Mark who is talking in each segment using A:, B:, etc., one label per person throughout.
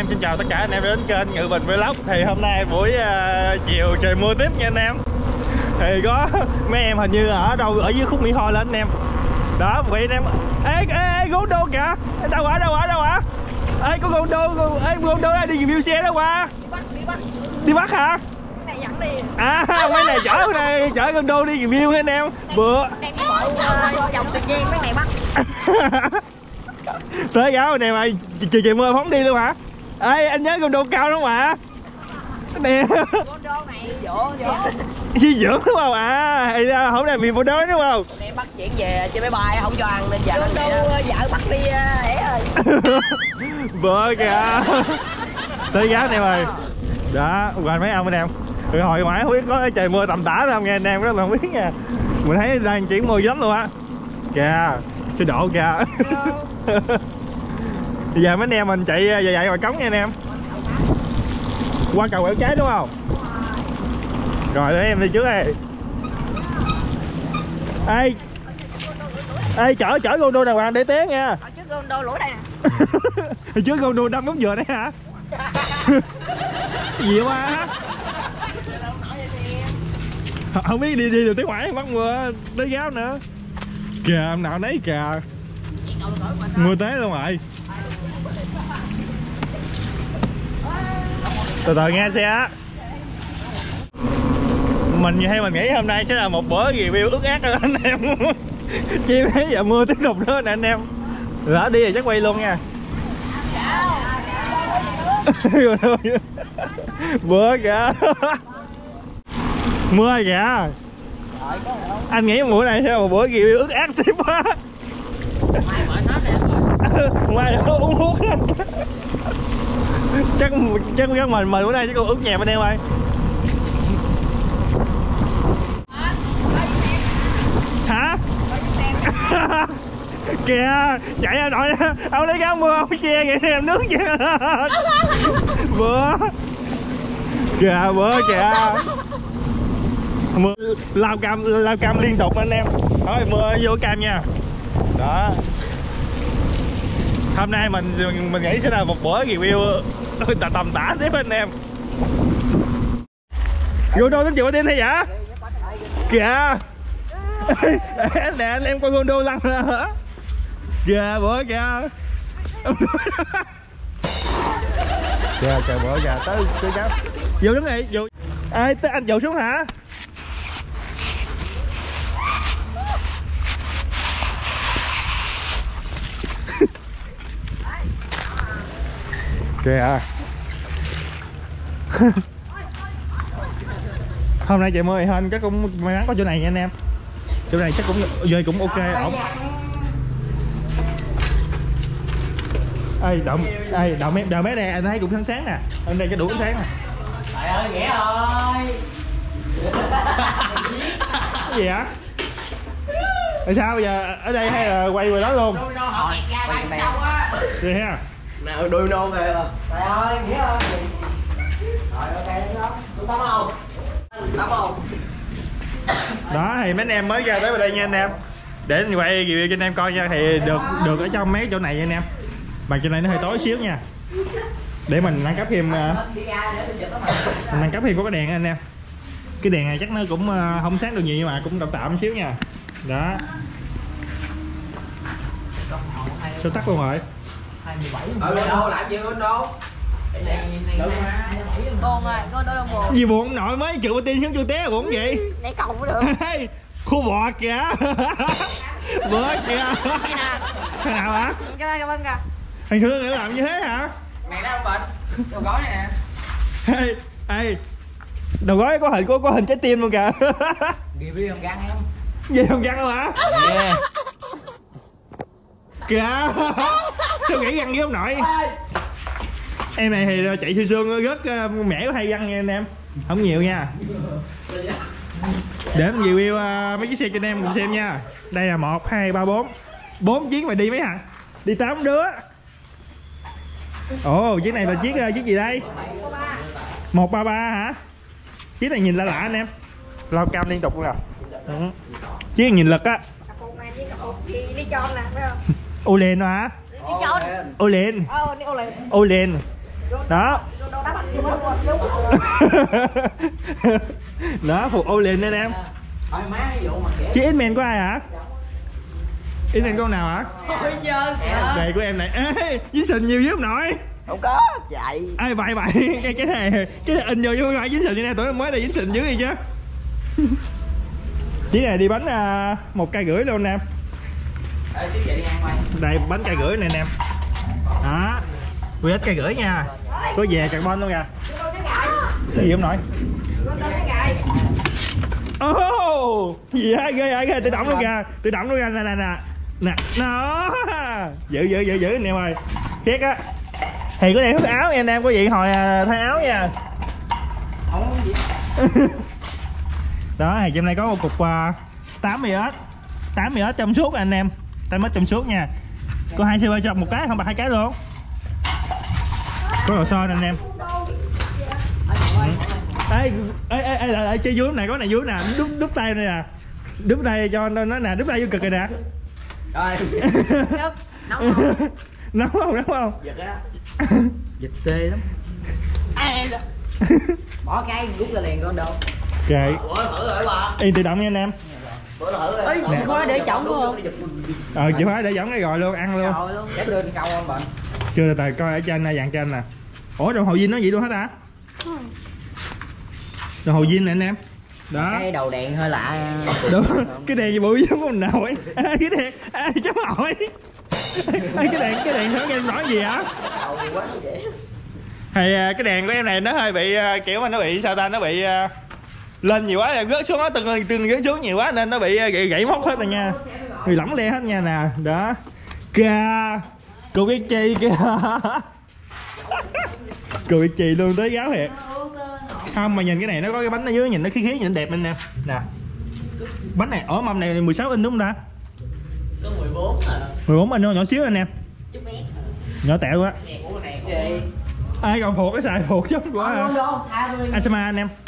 A: em xin chào tất cả anh em đến kênh Ngự Bình Vlog. Thì hôm nay buổi chiều trời mưa tiếp nha anh em. Thì có mấy em hình như ở đâu ở dưới khúc Mỹ Tho lên anh em. Đó vậy anh em. Ê Gondo kìa. Đâu hả? Ê có Gondo ê đi review xe đó qua. Đi bắt hả?
B: Này dẫn đi.
A: Mấy này chở Gondo đi review nha anh em. Bữa
B: đang đi bộ vòng Tuyền Giang mấy này bắt.
A: Tới gáo anh em ơi, trời mưa phóng đi luôn hả? Ê anh nhớ Gondo cao đúng không ạ? Nè.
B: Gondo này dỗ.
A: Suy dưỡng đúng không hôm nay bị bộ đói đúng không?
B: Em bắt chuyển về trên máy bay không cho ăn nên giờ Gondo vợ bắt đi hễ ơi.
A: Bữa kìa. Tới gáo anh em ơi. Đó, quanh mấy ông anh em. Rồi hồi ngoại không biết có trời mưa tầm tã không nghe anh em, đó mà không biết nha. Mình thấy đang chuyển mưa lắm luôn á. Kìa, xe độ kìa. Bây giờ mấy anh em mình chạy dạy ngoài cống nha anh em. Qua cầu quẹo trái đúng không? Rồi để em đi trước đây. Ê chở Gondo đàng hoàng để té nha.
B: Trước Gondo lũi đây nè.
A: Trước Gondo đâm bóng dừa đấy hả? Gì quá. Không biết đi được tới ngoài bắt mưa tới gáo nữa. Kìa ông nào nấy kìa. Mưa té luôn rồi. Từ từ nghe xe á. Mình nghĩ hôm nay sẽ là một bữa review ướt át rồi anh em. Chi mấy giờ mưa tiếp tục nữa nè anh em. Lỡ đi rồi chắc quay luôn nha. Bữa kìa. Mưa kìa. Anh nghĩ bữa này sẽ là một bữa review ướt át tiếp quá. Mai uống thuốc. chắc mình bữa nay chắc còn ướt nhẹp anh em ơi. Hả? Kìa chạy ra nội ông lấy cái áo mưa ông xe vậy em nước vậy. Bữa kìa mưa lao cam liên tục anh em. Thôi mưa vô cam nha. Đó, hôm nay mình nghĩ sẽ là một bữa review tầm tã tiếp anh em. Gondo tính chịu tin hay vậy? Kìa. Nè anh em coi Gondo lăn ra hả? Kìa bữa kìa. Kìa bữa kìa tới cháu. Vô đứng đi, vô. Ê tới anh dụ xuống hả? Kìa. Hôm nay trời mưa thì hên chắc cũng may mắn có chỗ này nha anh em. Chỗ này chắc cũng về cũng ok ổn. Đậu mé đây anh thấy cũng sáng sáng nè. Anh đây cho đủ ánh sáng nè.
B: Trời ơi Nghĩa ơi.
A: Cái gì hả? Tại sao bây giờ ở đây hay là quay về đó luôn?
B: Hỏi ra bay sau á.
A: Vậy ha.
B: Nào đuôi nôn kìa. Trời ơi Nghĩa ơi. Rồi ok đó. Tôi tắm không? Tắm không?
A: Đó thì mấy anh em mới ra tới đây nha anh em. Để anh quay review cho anh em coi nha. Thì được ở trong mấy chỗ này nha anh em. Bằng chỗ này nó hơi tối xíu nha. Để mình nâng cấp thêm có cái đèn anh em. Cái đèn này chắc nó cũng không sáng được nhiều nhưng mà cũng tạm xíu nha. Đó. Sao tắt luôn rồi?
B: 27 đô làm gì Gondo? Buồn rồi, Gondo đâu buồn.
A: Gì buồn nội mới chịu tin xuống chưa té buồn vậy?
B: Nhảy cầu cũng được.
A: Khu bò kìa. Bữa kìa. Nào hả?
B: Cảm ơn kìa.
A: Thằng Thương lại làm như thế hả?
B: Mẹ nó không bệnh. Đầu gói này nè.
A: Ê, đầu gói có hình trái tim luôn kìa.
B: Review hồng răng em.
A: Gì hồng răng không hả? Yeah. Kìa. Sao nghĩ răng với ông nội? Em này thì chạy xương xương rất mẻ có 2 răng nha anh em. Không nhiều nha. Để em review mấy chiếc xe cho anh em cùng xem nha. Đây là 1, 2, 3, 4 4 chiếc mà đi mấy thằng? Đi 8 đứa. Ồ chiếc này là chiếc gì đây? 133 hả? Chiếc này nhìn lạ lạ anh em. Lao cam liên tục luôn nè. Chiếc này nhìn lực á.
B: Đi tròn nè phải không?
A: Ô lên hả?
B: Đi tròn.
A: Ô lên.
B: Đi ô lên.
A: Ô lên. Đó. Đó, phục ô liền anh em. Chứ X-Men có ai hả? X-Men con nào hả? Đây của em này. Ê, dính sình nhiều với ông nội.
B: Không có, chạy.
A: Ai bậy bậy, cái này in vô chứ không phải dính sình như này, tối mới đây dính sình dưới đi chứ. Chỉ này đi bánh 1,5 cây luôn anh em. Đây bánh 1,5 cây này anh em. Đó. Quy ít 1,5 cây nha. Có về carbon luôn kìa. Cái gì ông nội? Oh, gì á, ghê, tự động luôn kìa, nè, nó giữ anh em ơi, khét á. Thì có đèn hút áo nha anh em, có gì hồi thay áo nha. Đó, thì trong này có một cục 80 ớt trong suốt anh em, 80 ớt trong suốt nha. Có 2 silver trong một cái, không bạc 2 cái luôn. Có đồ son anh em. Ê, chơi dưới này, có này dưới nè, đúp tay này nè, đúp tay cho nó nè, đúp tay vô cực rồi nè.
B: Rồi.
A: Nóng không?
B: Giật á.
C: Giật tê lắm. Bỏ cái rút ra liền con đâu.
A: Kệ.
B: Ủa, thử rồi bà.
A: Yên tự động nha anh em.
B: Bữa thử rồi.
C: Ê, chịu khóa để chổng luôn.
A: Chịu khóa để giống cái rồi luôn, ăn luôn.
C: Để đưa đi câu không bạn?
A: Chưa, từ coi ở trên này, dàn trên nè. Ủa, đồng hồ Vin nó vậy luôn hết hả? Đồng hồ Vin nè anh em. Đó.
C: Cái đầu đèn hơi lạ.
A: Đúng. Cái đèn gì bự giống con nào ấy. Cái đèn, cháu hỏi. Cái đèn nó em nói gì hả? Thì cái đèn của em này nó hơi bị kiểu mà nó bị sao ta, nó bị lên nhiều quá, rớt xuống, nó từng rớt xuống nhiều quá nên nó bị gãy móc hết rồi nha, bị lỏng le hết nha nè. Đó ca cô biết chi kìa. Cô biết chi luôn, tới gáo thiệt. Không mà nhìn cái này nó có cái bánh ở dưới, nhìn nó khí nhìn đẹp anh em nè. Bánh này ở mâm này 16 inch đúng không ta?
B: Có 14 à.
A: 14 inch nhỏ xíu anh em, nhỏ tẹo quá. Ai còn thuộc cái xài thuộc giống của Asama anh em.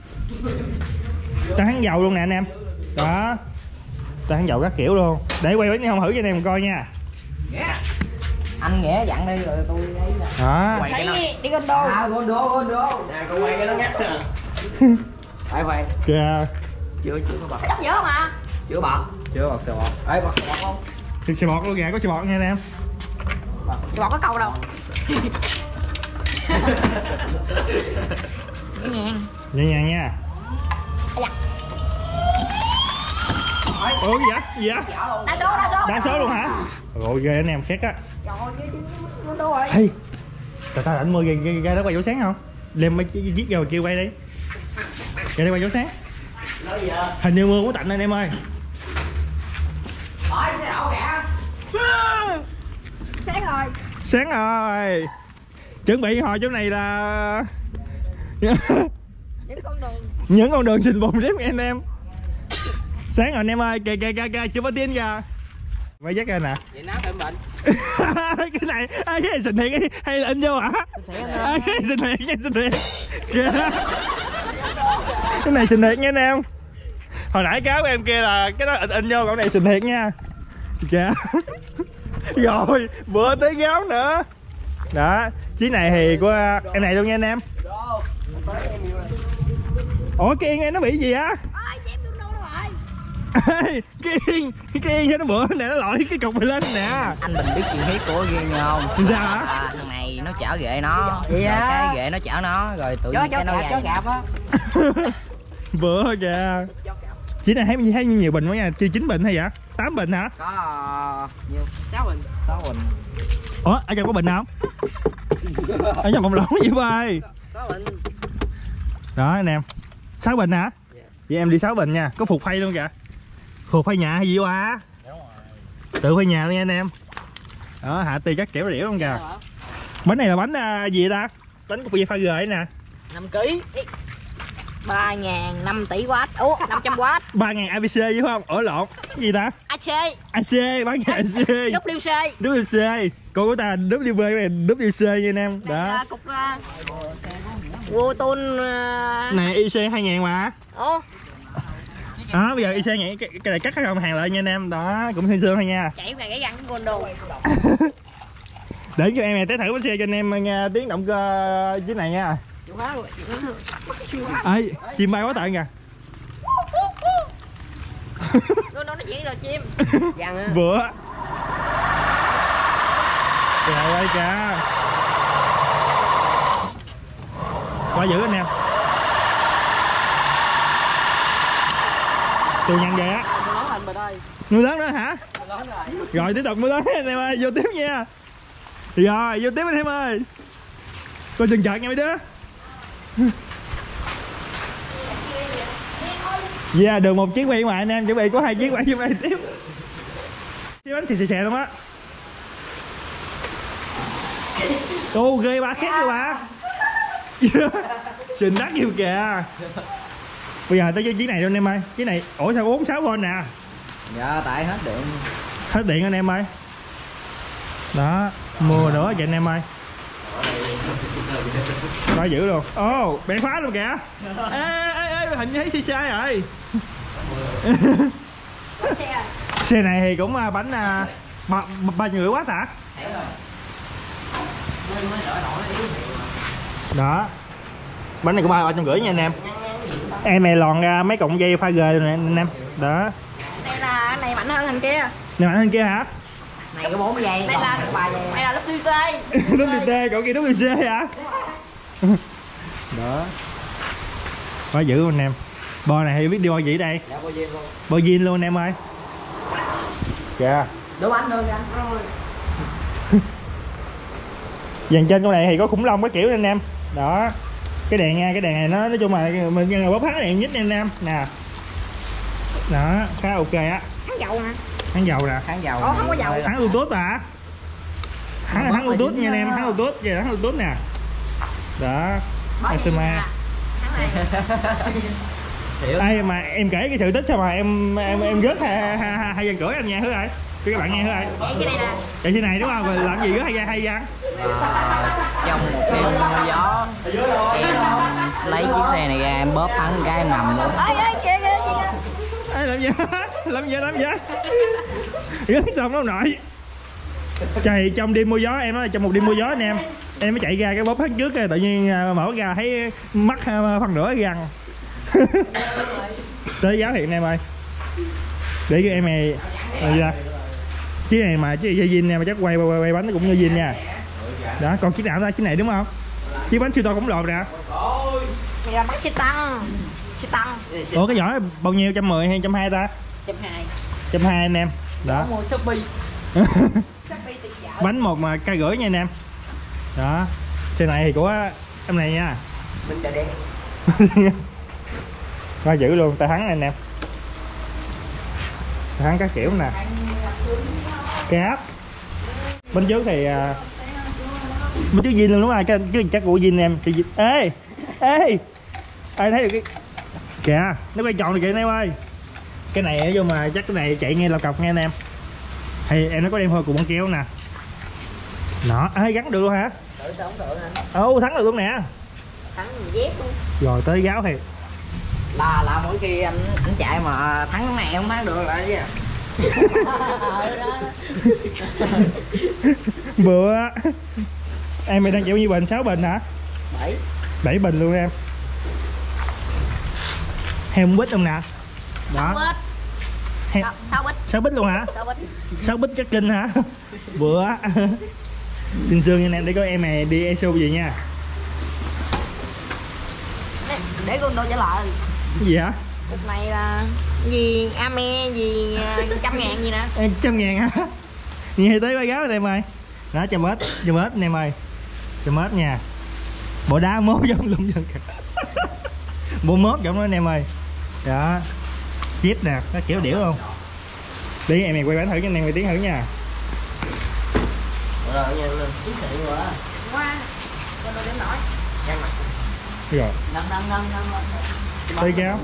A: Ta hắn dầu luôn nè anh em. Đó, ta hắn dầu các kiểu luôn. Để quay bánh không thử cho anh em coi nha.
C: Anh Nghĩa dặn đi rồi tôi ấy là.
A: Đó.
C: Quay cái nó. Đi con đô. Gondô.
B: Nè, con quay cái nó ngắt nè. Quay.
A: Kìa.
B: Chưa có bật.
C: Chắc nhớ mà.
B: Chưa bật sờ bọt. Ê, bật sờ bọt không?
A: Thì sờ bọt luôn kìa, có sờ bọt nha anh em.
C: Sờ bọt có câu đâu.
A: Nhẹ nhàng nha. Ủa gì vậy? Đa số luôn hả? Rồi ghê anh em, khét á. Hey, tao rảnh mua ra đó quay chỗ sáng không? Đem mấy chiếc rồi kêu quay đi. Ra đây quay chỗ sáng. Hình như mưa cũng tạnh anh em ơi. Sáng rồi. Chuẩn bị hồi chỗ này là những con đường trình bùn đếm anh em. Sáng rồi anh em ơi, kìa chưa có tiếng ra. Quay dắt ra nè.
C: Vậy nó phải bệnh.
A: Cái này xịn thiệt hay là in vô hả? Cái xịn thiệt. Kìa. Cái này xịn thiệt nha anh em. Hồi nãy cáo của em kia là cái đó in vô, còn này xịn thiệt nha. Kìa. Rồi, bữa tới gáo nữa. Đó, chiếc này thì của em này luôn nha anh em. Ủa cái yên em nó bị gì á? Cái yên sao nó bữa nè, nó lội cái cục này lên nè.
C: Anh Bình biết chuyện hiếp của ghê nghe không?
A: Sao hả?
C: Thằng này nó chở ghệ nó, rồi cái ghệ nó chở nó, rồi tự nhiên cái nó gài.
A: Bữa kìa. Chỉ này thấy nhiều bình quá nha, chưa 9 bình hay vậy? 8 bình hả?
C: Có nhiêu? 6 bình. 6 bình.
A: Ủa, ở trong có bình không? Ở trong bông lỗ gì ơi.
C: Có bình.
A: Đó anh em. 6 bình hả? Vậy em đi 6 bình nha, có phục phay luôn kìa. Phục phay nhà hay gì quá? Tự phay nhà luôn nha anh em. Đó, hạ tì các kiểu đĩa luôn kìa. Bánh này là bánh gì ta? Bánh của pha gời nè.
C: 5 kg. 3.000 5 tỷ W. Ủa, 500W.
A: 3.000 ABC chứ không? Ở lộn. Cái gì ta?
C: AC.
A: AC, 3.000 AC. WC. Cô của ta WB này WC nha anh em. Đó.
C: Cục Woton
A: này IC 2.000 mà.
C: Ủa.
A: Đó, bây giờ IC nghĩ cái này cắt cái hàng lại nha anh em. Đó, cũng xương xương thôi nha.
C: Chạy cái gắn con đồ.
A: Để cho em này té thử bánh xe cho anh em nghe tiếng động cơ dưới này nha. Ê, chim bay quá tận kìa.
D: Nó nói chuyện là chim.
A: Vừa. Trời ơi kìa. Quá dữ anh em. Tôi nhận vậy á. Mưa lớn nữa hả? Rồi tiếp tục mưa lớn anh em ơi, vô tiếp nha. Rồi vô tiếp anh em ơi. Coi chừng chợt nha mấy đứa. Yeah, được một chiếc quay mà anh em chuẩn bị có 2 chiếc quay chuẩn bị tiếp. Chiếc bánh thì xè luôn á. Ô ghê ba khét rồi ba. Xình đắt nhiều kìa. Bây giờ tới chiếc này luôn anh em ơi. Chiếc này, ủa sao 46V nè.
C: Dạ tại hết điện.
A: Hết điện anh em ơi. Đó, mua nữa vậy anh em ơi. Quá dữ luôn. Ô, bẻ khóa luôn kìa. Ê, hình như thấy sai rồi. Xe này thì cũng bánh 3 người quá hả? Đó. Bánh này cũng 350 nha anh em. Em này lòn ra mấy cọng dây pha ghê rồi nè anh em. Đó.
D: Đây là này mạnh hơn thằng kia.
A: Này mạnh hơn kia hả?
C: Này có 4 giây.
D: Đây là 3 giây. Đây là lúc đi tê.
A: Lúc đi tê, cậu kia lúc đi xe hả? Đó. Quá dữ luôn anh em. Bo này thì biết đi bo gì đây?
C: Dạ bo zin luôn.
A: Bo zin luôn anh em ơi. Kìa.
C: Đố bánh luôn anh.
A: Dàn trên con này thì có khủng long cái kiểu anh em. Đó. Cái đèn nha, cái đèn này nó nói chung là mình bóp hắn đèn nhất anh em nè. Đó, khá ok á.
D: Hắn dầu nè.
A: Hắn dầu nè.
C: Hắn dầu.
D: Không có dầu.
A: Hắn Bluetooth hả? Hắn Bluetooth nha anh em, hắn Bluetooth, vậy hắn Bluetooth nè. Đó. SMA. Ai mà em kể cái sự tích sao mà em rớt hai gian cửa anh nghe hứa ơi. Cho các bạn nghe hứa ơi.
D: Chạy trên đây nè.
A: Chạy trên này đúng không? Rồi làm gì rớt hai gian?
C: Trong một đêm mưa gió em lấy chiếc xe này ra em bóp hắn cái em nằm luôn.
D: Ê kìa.
A: Ê làm gì? Làm gì? Rớt xong nó nội. Trời, trong đêm mưa gió em nói trong một đêm mưa gió anh em mới chạy ra cái bóp hắn trước tự nhiên mở ra thấy mắt phần nửa răng. Tới giáo thiệt anh em ơi. Để cho em này ra. Chiếc này mà chiếc dây zin mà chắc quay bánh nó cũng như zin nha. Đó, còn chiếc nào ra? Chiếc này đúng không? Chiếc bánh siêu to khổng lồ nè.
D: Này là bánh xe tăng. Xe tăng.
A: Ủa cái vỏ bao nhiêu? 110 hay 120 ta?
D: 120.
A: 120 anh em. Đó.
D: Mua Shopee.
A: Bánh 1,5 nha anh em. Đó. Xe này thì của em này nha.
C: Mình đã đen.
A: Quá dữ luôn, tay thắng anh em. Tay thắng các kiểu nè. Cáp. Bên trước thì bên trước zin luôn đúng không? Cái chắc của zin em. Ê ai thấy được cái kìa, nó quay tròn được kìa anh em ơi. Cái này vô mà chắc cái này chạy nghe là cọc nghe anh em. Thì em nó có đem hơi cùng băng kéo nè. Nó gắn được luôn hả?
C: Tự sao không tự anh?
A: Ô thắng được luôn nè.
D: Thắng dép luôn.
A: Rồi tới gáo thì
C: Là mỗi khi anh chạy mà thắng cái này không thắng được là gì à?
A: Bữa em mày đang chịu nhiêu bình? 6 bình hả? 7 bình luôn em. Heo bít không nè? Đó.
D: 6 bít
A: luôn hả?
D: 6 bít.
A: 6 bít chắc kinh hả? Bữa xin sương nha anh em, để có em này đi ESO gì nha.
D: Để con đồ trả lại.
A: Cái gì hả?
D: Cục này là gì ame gì 100.000 gì nè.
A: 100.000 hả? Nghe tới ba gáo anh em ơi. Đó 100 anh em ơi. 100 nha. Bộ đá mốt giống luôn dân kìa. Bộ mốt giống đó anh em ơi. Đó. Chip nè, nó kiểu điểu luôn. Đi em này quay bánh thử cho anh em quay tiếng thử nha.
C: Rồi nha luôn. Tiếng xịn quá.
D: Qua. Con đồ điểm nổi.
C: Nhanh mặt.
A: Rồi.
C: Nâng.
A: Tới gáo.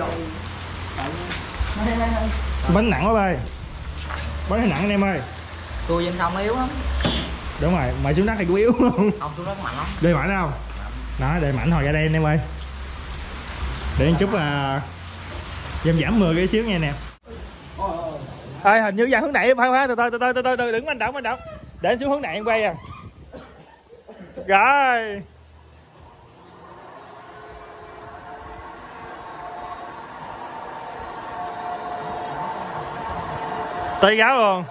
A: Bánh nặng quá bay. Bánh hơi nặng anh em ơi.
C: Cua trên không yếu lắm.
A: Đúng rồi, mà xuống đất thì cũng yếu không?
C: Không xuống đất mạnh lắm.
A: Đề mạnh không? Đó, đề mạnh hồi ra đây anh em ơi. Để một chút giảm 10 cái xíu nha anh em. Ê, hình như ra hướng này phải từ từ đừng manh động. Để anh xuống hướng này em quay à. Rồi. Tới gáo luôn.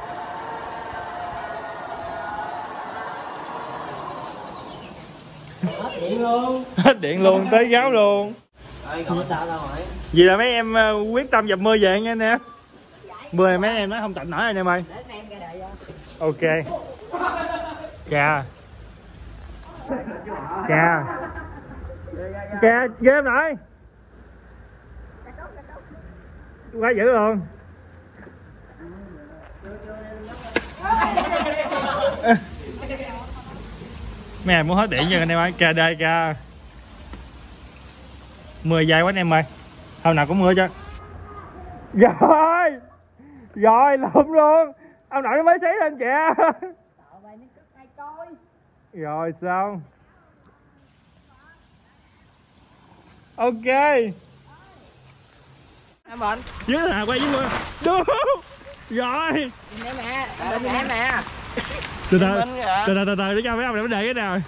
B: Hết điện luôn.
A: Hết điện luôn, tới gáo luôn.
B: Rồi còn sao đâu rồi?
A: Vậy là mấy em quyết tâm dập mưa về nha anh em. Mưa này mấy em nói không tạnh nổi anh em ơi. Ok. Kìa. Kìa. Kìa, ghê em nội. Quá dữ luôn. Mấy em muốn hết điện cho anh em ơi. Kìa đây kìa. Mưa dài quá anh em ơi. Hôm nào cũng mưa chứ. Rồi. Rồi lụm luôn. Ông nội nó mới xí lên kìa. Rồi xong. Ok.
C: Em bệnh.
A: Dưới là quay dưới mưa. Đúng. Rồi.
C: Mẹ mẹ.
A: Từ từ để cho mấy ông này nó để cái nào.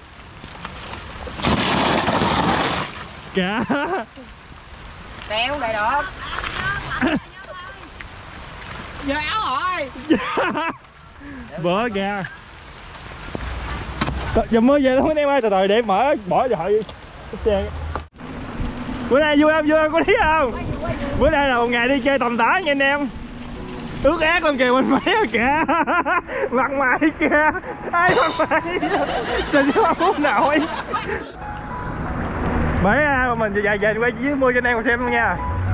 A: Kìa.
C: Đeo đây được. Giờ áo rồi.
A: Bữa kìa. Giờ mưa về luôn anh em ơi, từ từ để mở bỏ rồi xe. Bữa nay vui không có thấy không? Bữa nay là một ngày đi chơi tầm tã nha anh em. Ướt át con kìa mình mấy kìa. Mặt mày kìa. Ai mặt mày. Trình không muốn nổi. Bởi mình về quay dưới mưa cho anh em xem nha.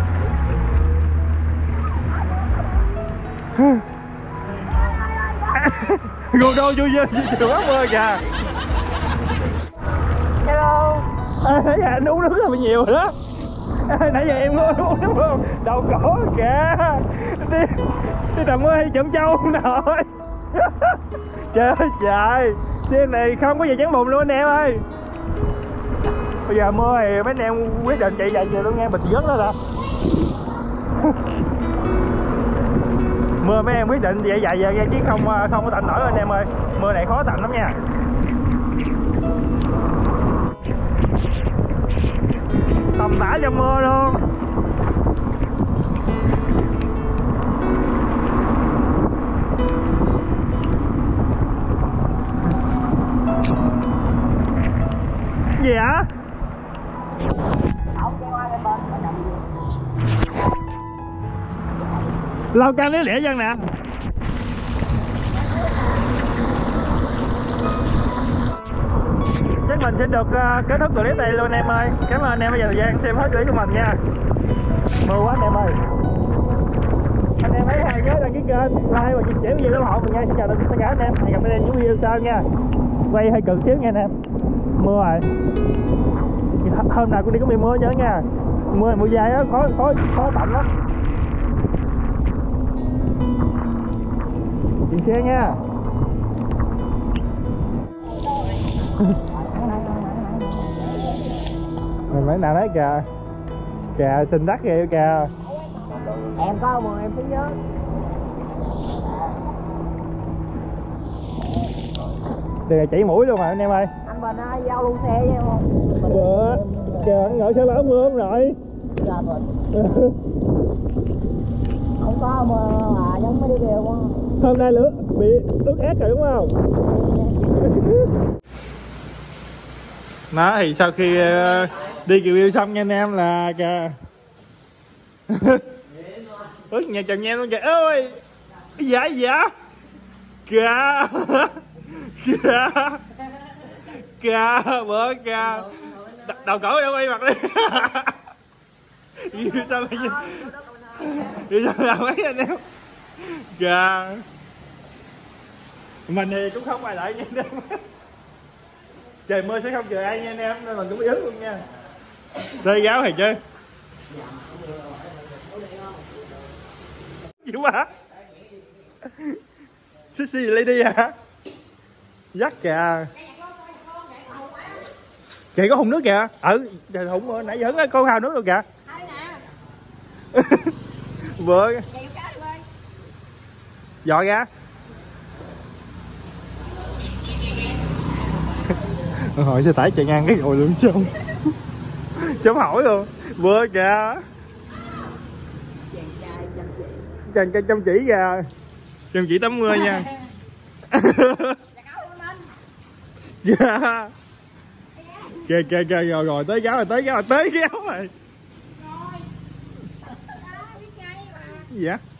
A: Gù đô vui quá mưa kìa.
C: Hello.
A: Nãy giờ anh uống nước rất là nhiều rồi đó. Nãy giờ em uống nước luôn. Đầu cổ kìa. Đi tầm mưa hay chậm trâu nổi. Trời ơi trời. Xe này không có gì chắn bùn luôn anh em ơi. Bây giờ mưa thì mấy anh em quyết định chạy về luôn nghe, mình rớt đó ra. Mưa mấy em quyết định vậy về nghe chứ không có tạnh nổi anh em ơi. Mưa này khó tạnh lắm nha. Tầm tã trong mưa luôn. Gì hả? Lâu cam lấy lẻ dân nè. Chắc mình sẽ được kết thúc clip này luôn em ơi. Cảm ơn anh em bây giờ thời gian xem hết clip của mình nha. Mưa quá anh em ơi. Anh em thấy hay nhớ đăng ký kênh, like và chia sẻ video ủng hộ mình nha. Xin chào tất cả anh em. Hẹn gặp lại những video sau nha. Quay hơi cực xíu nha anh em. Mưa rồi. Hôm nào cũng đi có bị mưa nhớ nha. Mưa dài á, khó tạnh lắm. Chuyển xe nha. Mình mấy nào đấy kìa. Kìa xinh đắt kìa kìa.
C: Em có mời em xuống nhớ.
A: Đây là chảy mũi luôn mà anh em ơi.
C: Anh Bình ơi, giao luôn xe với em không?
A: Bữa kìa anh ngồi xe báo mưa không rồi.
C: Dạ Bình. Không có mà giống mấy đứa kia quá.
A: Hôm nay lửa bị ướt át rồi đúng không? Đó thì sau khi đi review xong nha anh em là kìa. Ướt nhà chồng nha luôn kìa. Ơi dạ dạ kìa. Kìa kìa bữa kìa. Đầu cổ đâu quay mặt đi. Review xong rồi. Review xong là mấy anh em kìa. Mình thì cũng không ai lại nha anh em. Trời mưa sẽ không chờ ai nha anh em, nên mình cũng ướt luôn nha. Rơi gáo thì chơi. Dữ quá. Sexy lady hả? Dắt kìa. Kìa có thùng nước kìa. Thùng nãy giờ hứng con hào nước rồi kìa. Vừa dọn ra. hỏi xe tải chạy ngang cái rồi luôn chứ không. Chấm hỏi luôn. Vừa kìa. Chàng trai chăm chỉ kìa. Chăm chỉ 80 nha. Dạ. Kìa kìa kìa rồi tới gáo rồi. Gì vậy?